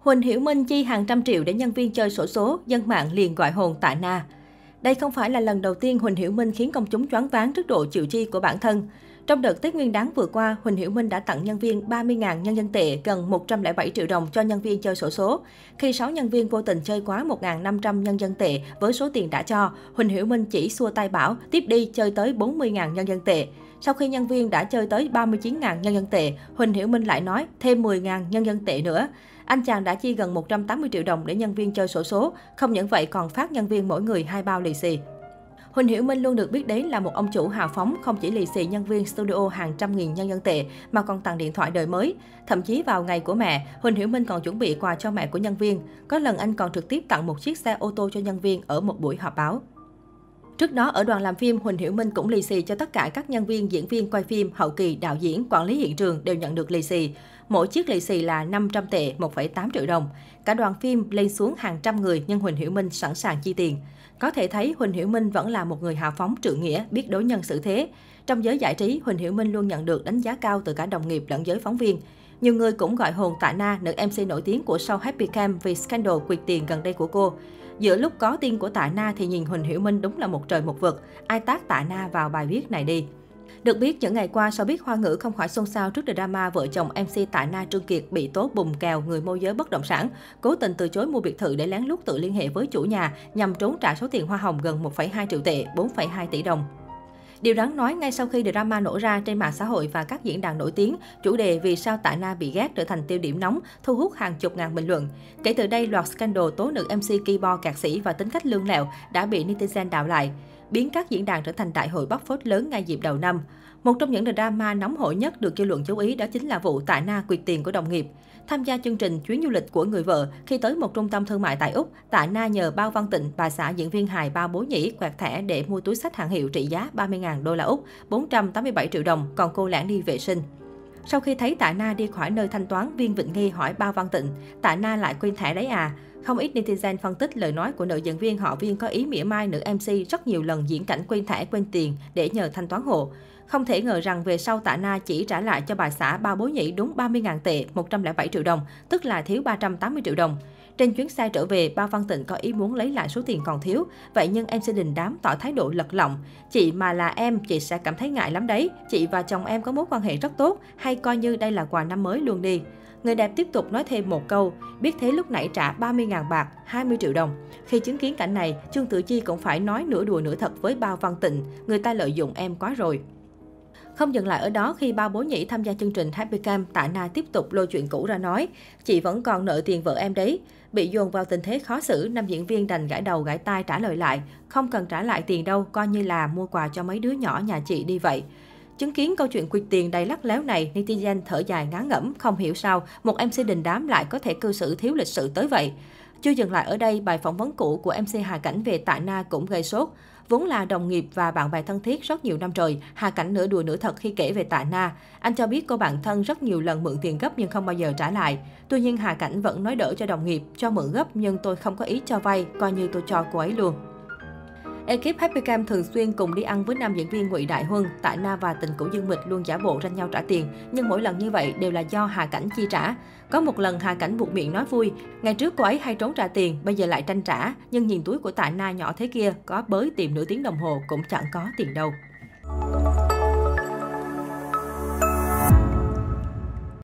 Huỳnh Hiểu Minh chi hàng trăm triệu để nhân viên chơi xổ số, dân mạng liền gọi hồn Tạ Na. Đây không phải là lần đầu tiên Huỳnh Hiểu Minh khiến công chúng choáng váng trước độ chịu chi của bản thân. Trong đợt Tết Nguyên đán vừa qua, Huỳnh Hiểu Minh đã tặng nhân viên 30.000 nhân dân tệ, gần 107 triệu đồng cho nhân viên chơi xổ số. Khi 6 nhân viên vô tình chơi quá 1.500 nhân dân tệ với số tiền đã cho, Huỳnh Hiểu Minh chỉ xua tay bảo tiếp đi chơi tới 40.000 nhân dân tệ. Sau khi nhân viên đã chơi tới 39.000 nhân dân tệ, Huỳnh Hiểu Minh lại nói thêm 10.000 nhân dân tệ nữa. Anh chàng đã chi gần 180 triệu đồng để nhân viên chơi xổ số, không những vậy còn phát nhân viên mỗi người 2 bao lì xì. Huỳnh Hiểu Minh luôn được biết đến là một ông chủ hào phóng, không chỉ lì xì nhân viên studio hàng trăm nghìn nhân dân tệ mà còn tặng điện thoại đời mới. Thậm chí vào ngày của mẹ, Huỳnh Hiểu Minh còn chuẩn bị quà cho mẹ của nhân viên. Có lần anh còn trực tiếp tặng một chiếc xe ô tô cho nhân viên ở một buổi họp báo. Trước đó, ở đoàn làm phim, Huỳnh Hiểu Minh cũng lì xì cho tất cả các nhân viên, diễn viên quay phim, hậu kỳ, đạo diễn, quản lý hiện trường đều nhận được lì xì. Mỗi chiếc lì xì là 500 tệ, 1,8 triệu đồng. Cả đoàn phim lên xuống hàng trăm người nhưng Huỳnh Hiểu Minh sẵn sàng chi tiền. Có thể thấy Huỳnh Hiểu Minh vẫn là một người hào phóng trượng nghĩa, biết đối nhân xử thế. Trong giới giải trí, Huỳnh Hiểu Minh luôn nhận được đánh giá cao từ cả đồng nghiệp lẫn giới phóng viên. Nhiều người cũng gọi hồn Tạ Na, nữ MC nổi tiếng của show Happy Camp vì scandal quyệt tiền gần đây của cô. Giữa lúc có tin của Tạ Na thì nhìn Huỳnh Hiểu Minh đúng là một trời một vực. Ai tag Tạ Na vào bài viết này đi. Được biết, những ngày qua, showbiz Hoa ngữ không khỏi xôn xao trước drama vợ chồng MC Tạ Na Trương Kiệt bị tố bùng kèo người môi giới bất động sản, cố tình từ chối mua biệt thự để lén lút tự liên hệ với chủ nhà nhằm trốn trả số tiền hoa hồng gần 1,2 triệu tệ, 4,2 tỷ đồng. Điều đáng nói, ngay sau khi drama nổ ra trên mạng xã hội và các diễn đàn nổi tiếng, chủ đề vì sao Tạ Na bị ghét trở thành tiêu điểm nóng, thu hút hàng chục ngàn bình luận. Kể từ đây, loạt scandal tố nữ MC keyboard cạc sĩ và tính cách lương lẹo đã bị netizen đào lại, biến các diễn đàn trở thành đại hội bóc phốt lớn ngay dịp đầu năm. Một trong những drama nóng hổi nhất được dư luận chú ý đó chính là vụ Tạ Na quyệt tiền của đồng nghiệp. Tham gia chương trình chuyến du lịch của người vợ, khi tới một trung tâm thương mại tại Úc, Tạ Na nhờ Bao Văn Tịnh, bà xã diễn viên hài Bao Bố Nhĩ quẹt thẻ để mua túi xách hàng hiệu trị giá 30.000 đô la Úc, 487 triệu đồng, còn cô lẻn đi vệ sinh. Sau khi thấy Tạ Na đi khỏi nơi thanh toán, Viên Vịnh Nghi hỏi Bao Văn Tịnh, Tạ Na lại quên thẻ đấy à? Không ít netizen phân tích lời nói của nữ diễn viên họ Viên có ý mỉa mai nữ MC rất nhiều lần diễn cảnh quên thẻ quên tiền để nhờ thanh toán hộ. Không thể ngờ rằng về sau Tạ Na chỉ trả lại cho bà xã Bao Bố Nhĩ đúng 30.000 tệ, 107 triệu đồng, tức là thiếu 380 triệu đồng. Trên chuyến xe trở về, Bao Văn Tịnh có ý muốn lấy lại số tiền còn thiếu. Vậy nhưng MC đình đám tỏ thái độ lật lọng. Chị mà là em, chị sẽ cảm thấy ngại lắm đấy. Chị và chồng em có mối quan hệ rất tốt, hay coi như đây là quà năm mới luôn đi. Người đẹp tiếp tục nói thêm một câu, biết thế lúc nãy trả 30.000 bạc, 20 triệu đồng. Khi chứng kiến cảnh này, Trương Tử Chi cũng phải nói nửa đùa nửa thật với Bao Văn Tịnh, người ta lợi dụng em quá rồi. Không dừng lại ở đó, khi Bao Bố Nhĩ tham gia chương trình Happy Camp, Tạ Na tiếp tục lôi chuyện cũ ra nói, chị vẫn còn nợ tiền vợ em đấy. Bị dồn vào tình thế khó xử, nam diễn viên đành gãi đầu gãi tai trả lời lại, không cần trả lại tiền đâu, coi như là mua quà cho mấy đứa nhỏ nhà chị đi vậy. Chứng kiến câu chuyện quyệt tiền đầy lắt léo này, netizen thở dài ngán ngẩm, không hiểu sao một MC đình đám lại có thể cư xử thiếu lịch sự tới vậy. Chưa dừng lại ở đây, bài phỏng vấn cũ của MC Hà Cảnh về Tạ Na cũng gây sốt. Vốn là đồng nghiệp và bạn bè thân thiết rất nhiều năm trời, Hà Cảnh nửa đùa nửa thật khi kể về Tạ Na. Anh cho biết cô bạn thân rất nhiều lần mượn tiền gấp nhưng không bao giờ trả lại. Tuy nhiên Hà Cảnh vẫn nói đỡ cho đồng nghiệp, cho mượn gấp nhưng tôi không có ý cho vay, coi như tôi cho cô ấy luôn. Ekip Happy Camp thường xuyên cùng đi ăn với nam diễn viên Ngụy Đại Huân, Tạ Na và tình cũ Dương Mịch luôn giả bộ ranh nhau trả tiền, nhưng mỗi lần như vậy đều là do Hà Cảnh chi trả. Có một lần Hà Cảnh buộc miệng nói vui, ngày trước cô ấy hay trốn trả tiền, bây giờ lại tranh trả, nhưng nhìn túi của Tạ Na nhỏ thế kia, có bới tìm nửa tiếng đồng hồ cũng chẳng có tiền đâu.